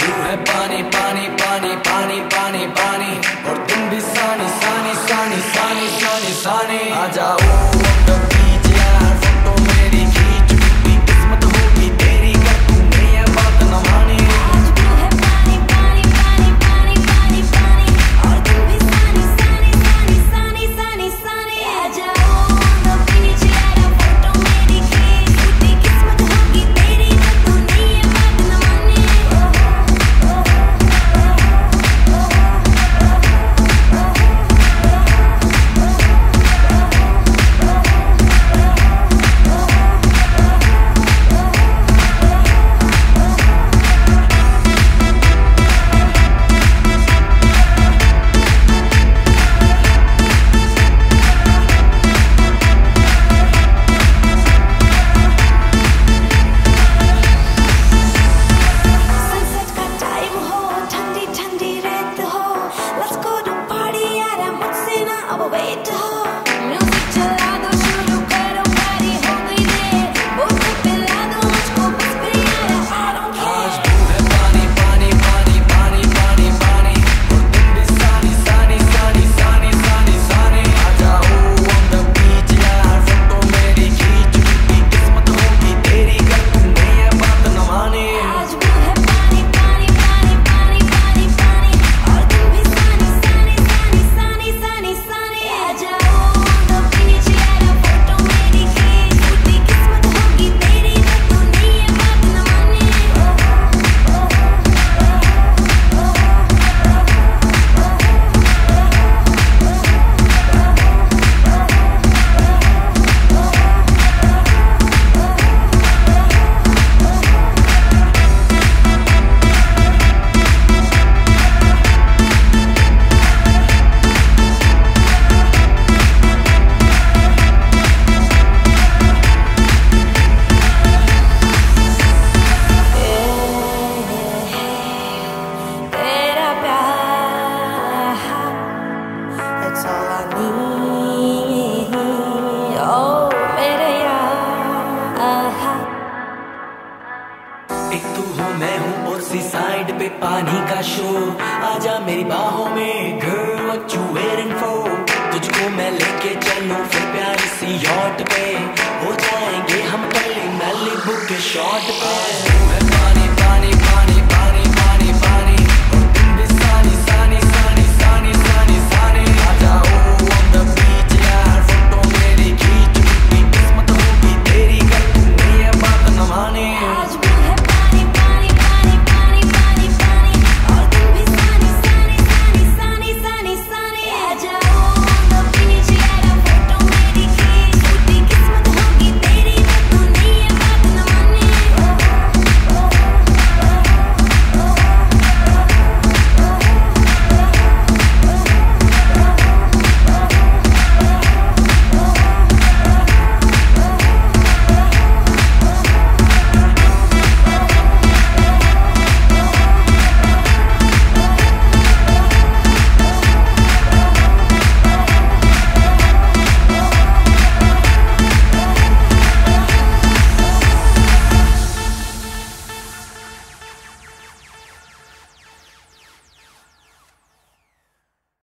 तू है पानी पानी पानी पानी पानी पानी और तुम भी सानी सानी सानी सानी सानी सानी आ जाओ तो बीच यार फोटो मेरी खींच टूटी किस्मत होगी तेरी कर तू नहीं है बात न मानी आज तू है पानी पानी पानी पानी पानी पानी और तुम भी सानी सानी सानी सानी सानी सानी आ जाओ तो बीच यार फोटो मेरी खींच टूटी किस्मत होगी तेरी कर तू नहीं है बात न मानी सनसेट का टाइम हो ठंडी ठंडी रात हो लेट्स गो टू पार्टी यार मुझसे ना अब वेट हो म्यूजिक चला दो शुरू करो पार्टी हो गई रे बोल पिला दो मुझको बस फिर यार I don't care आज तू है पानी पानी पानी पानी पानी पानी और तुम भी सानी सानी सानी सानी सानी सानी आ जाओ on the beach यार फोटो मेरी खींच टूटी किस्मत होगी तेरी कर तू नहीं है बात न मानी आज वो है पानी पानी पानी पानी पानी पानी और तुम भी सानी सानी सानी सानी सानी सानी आ जाओ तो बीच यार फोटो मेरी खींच टूटी किस्मत होगी तेरी कर तू नहीं है बात न मानी तेरा प्यार that's all I need oh मेरे यार एक तू हो मैं हूँ और सी साइड पे पानी का शो आजा मेरी बाहों में girl what you waiting for तुझको मैं लेके चलूं फिर प्यारी सी यॉट पे हो जाएंगे हम कल मैलिबू के शॉट पे तू है पानी पानी